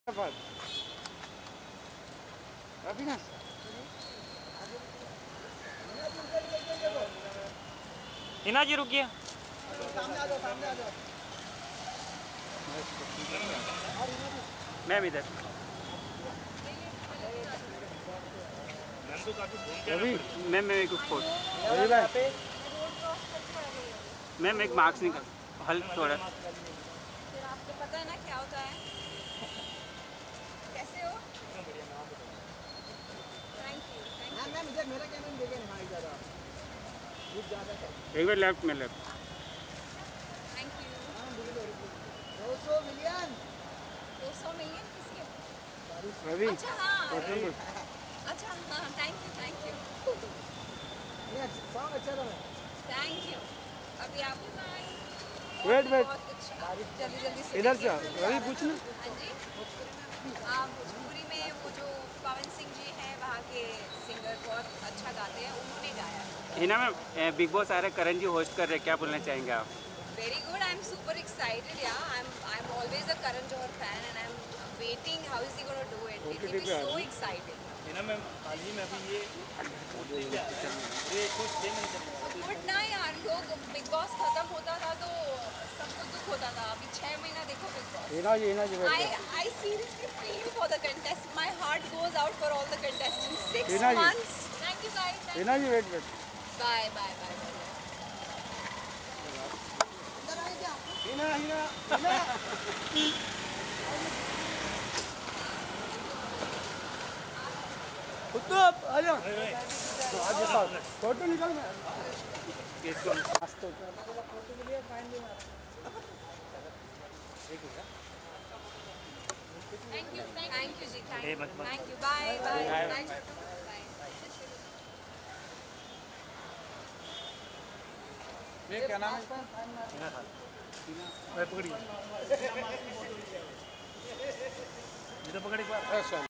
अविनाश हिना जी रुकिए। मैम इधर। मैम मैं एक फोटो। मैम एक मार्क्स निकाल हल थोड़ा। फिर आपको पता है ना क्या होता है। कैसे हो? Thank you. मैम इधर मेरा कैमरा देखे ना ज़्यादा एक बार लेफ्ट में left. Thank you. 200 million 200 million किसके? रवि अच्छा हाँ अच्छा हाँ थैंक यू सॉन्ग अच्छा था। Thank you. अभी आप वेट बहुत अच्छा जल्दी जल्दी से इधर से रवि पूछना। हाँ जी हाँ भोजपुरी में वो जो पवन सिंह जी हैं वहाँ के सिंगर बहुत अच्छा गाते हैं, उन्होंने गाया। हिना मैम बिग बॉस आ रहे करण जी होस्ट कर रहे, क्या बोलना चाहेंगे आप? Very good. I'm super excited. Yeah, I'm always a Karan Johar fan, and I'm waiting. How is he going to do it? It will be so exciting. ना ma'am हाल ही में अभी ये कुछ दिन गुड ना यार, लोग बिग बॉस खत्म होता था तो सबको दुख होता था। अभी 6 महीना देखो Bigg Boss. I seriously feel for the contestants. My heart goes out for all the contestants. 6 months. Thank you guys. Hina ji wait wait. Bye bye. Hina आजा फोटो निकाल मैं Thank you ji. Thank you. Bye. Thanks for coming. Bye. क्या नाम है इसका? पकड़िए इधर पकड़ एक बार।